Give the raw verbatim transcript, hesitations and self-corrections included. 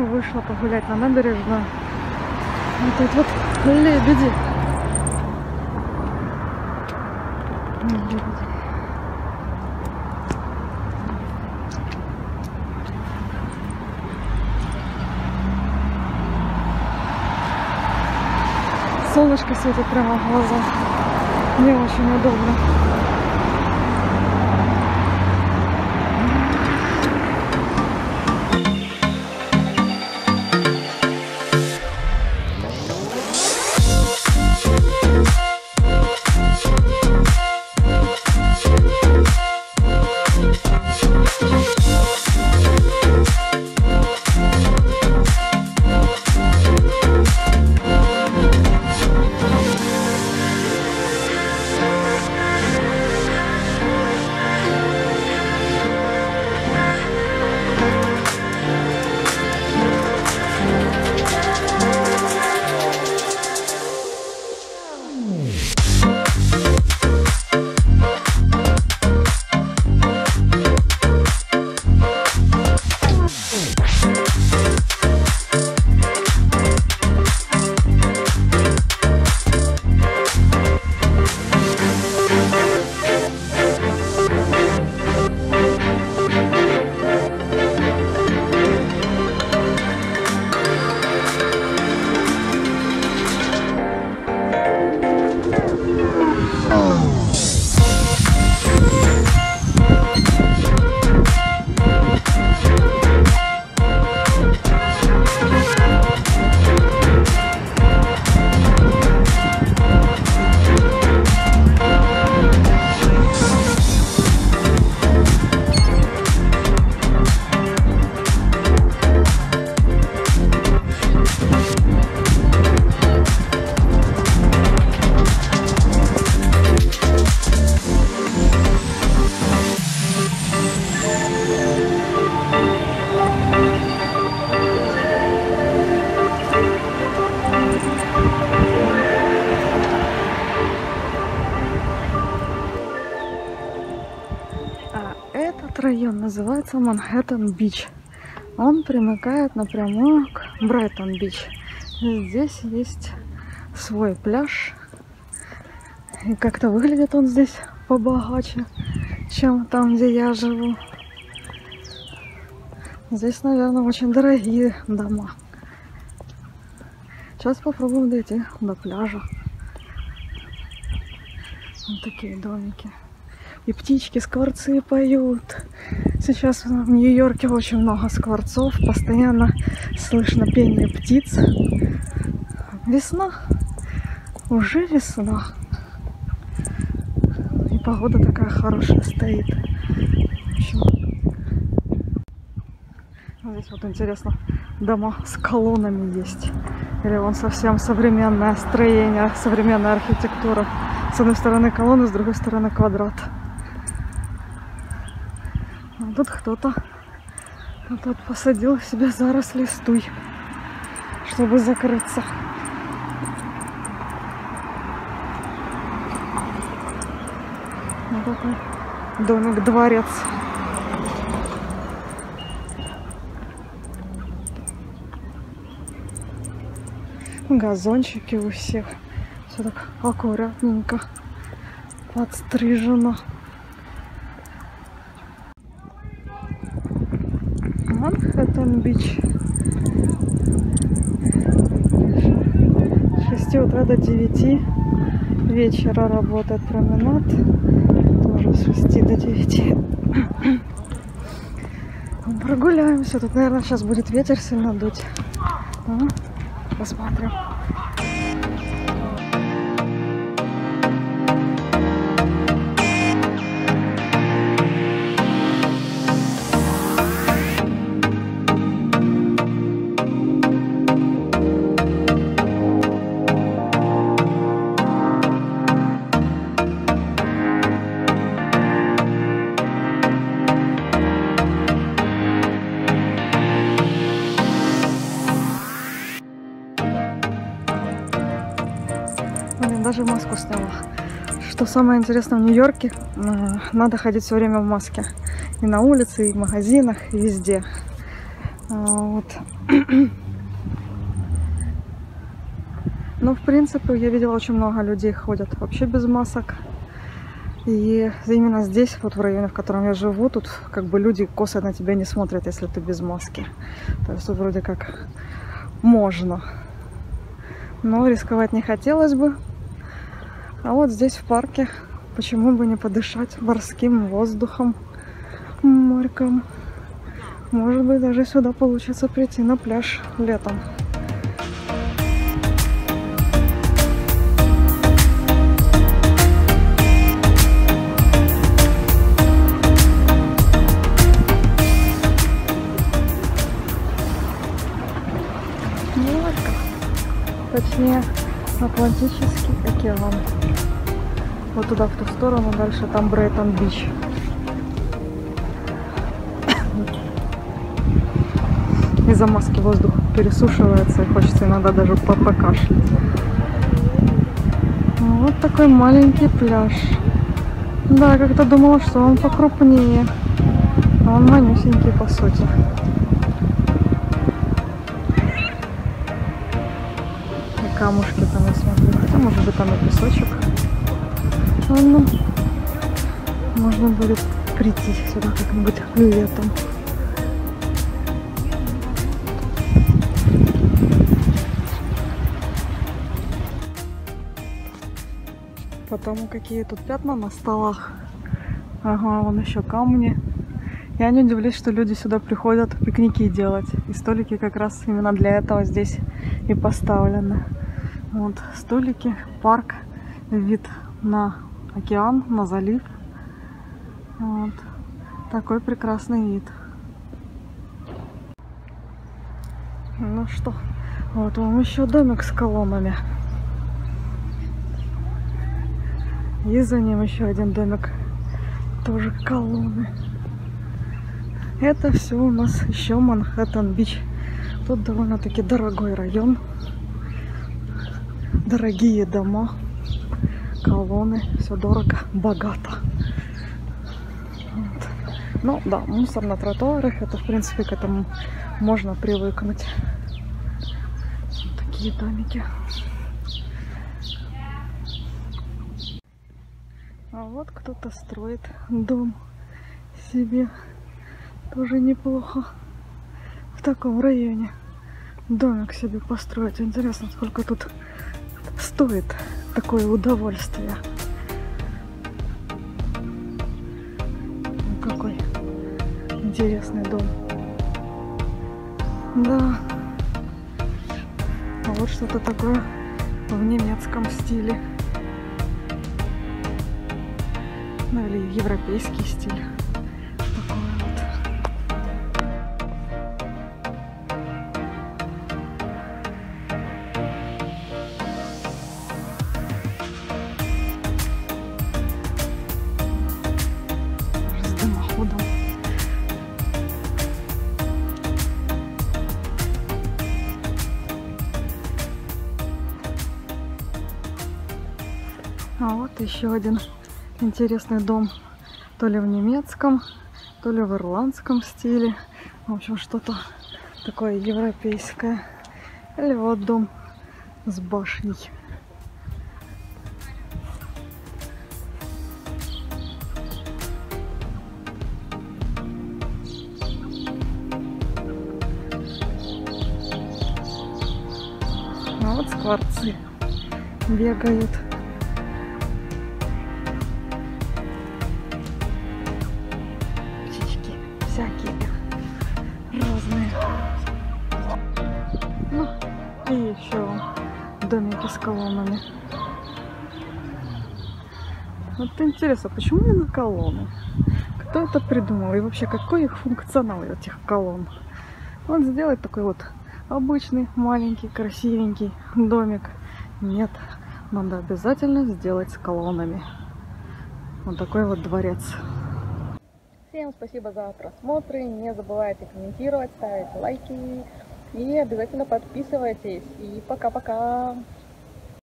вышла погулять на набережную. Вот тут вот лебеди. Лебеди. Солнышко светит прямо в глаза. Мне очень удобно. Район называется Манхэттен-Бич. Он примыкает напрямую к Брайтон-Бич. Здесь есть свой пляж. И как-то выглядит он здесь побогаче, чем там, где я живу. Здесь, наверное, очень дорогие дома. Сейчас попробуем дойти до пляжа. Вот такие домики. И птички, скворцы поют. Сейчас в Нью-Йорке очень много скворцов. Постоянно слышно пение птиц. Весна. Уже весна. И погода такая хорошая стоит. В общем, здесь вот интересно, дома с колоннами есть. Или вон совсем современное строение, современная архитектура. С одной стороны колонны, с другой стороны квадрат. А тут кто-то а тут посадил себе заросли стуй, чтобы закрыться. Вот такой домик-дворец. Газончики у всех. Все так аккуратненько подстрижено. Манхэттен-Бич. С шести утра до девяти вечера работает променад. Тоже с шести до девяти. Прогуляемся. Тут, наверное, сейчас будет ветер сильно дуть. А? Посмотрим. Даже маску сняла. Что самое интересное, в Нью-Йорке надо ходить все время в маске. И на улице, и в магазинах, и везде. Вот. Ну, в принципе, я видела, очень много людей ходят вообще без масок. И именно здесь, вот в районе, в котором я живу, тут как бы люди косо на тебя не смотрят, если ты без маски. То есть тут вроде как можно. Но рисковать не хотелось бы. А вот здесь в парке почему бы не подышать морским воздухом, морьком. Может быть, даже сюда получится прийти на пляж летом. Море, точнее, Атлантический океан. Вот туда, в ту сторону, дальше там Брайтон-Бич. Из-за маски воздух пересушивается и хочется иногда даже покашлять. Вот такой маленький пляж. Да, как-то думала, что он покрупнее. А он манюсенький по сути. И камушки там, я смотрю. Хотя, может быть, там и песочек. Ладно. Можно будет прийти сюда как-нибудь летом. Потому какие тут пятна на столах. Ага, вон еще камни. Я не удивлюсь, что люди сюда приходят пикники делать. И столики как раз именно для этого здесь и поставлены. Вот столики, парк, вид на океан, на залив. Вот такой прекрасный вид. Ну что, вот вам еще домик с колоннами. И за ним еще один домик, тоже колонны. Это все у нас еще Манхэттен-Бич. Тут довольно-таки дорогой район. Дорогие дома, колонны, все дорого, богато. Вот. Ну да, мусор на тротуарах, это в принципе к этому можно привыкнуть. Вот такие домики. А вот кто-то строит дом себе. Тоже неплохо. В таком районе домик себе построить. Интересно, сколько тут стоит такое удовольствие. Какой интересный дом. Да. А вот что-то такое в немецком стиле. Ну или европейский стиль. Такой вот. С дымоходом. А вот еще один интересный дом, то ли в немецком, то ли в ирландском стиле. В общем, что-то такое европейское. Или вот дом с башней. А вот скворцы бегают. Всякие разные. Ну, и еще домики с колоннами. Вот интересно, почему именно колонны? Кто это придумал? И вообще, какой их функционал, этих колонн? Вот сделать такой вот обычный, маленький, красивенький домик. Нет, надо обязательно сделать с колоннами. Вот такой вот дворец. Всем спасибо за просмотры, не забывайте комментировать, ставить лайки и обязательно подписывайтесь. И пока-пока!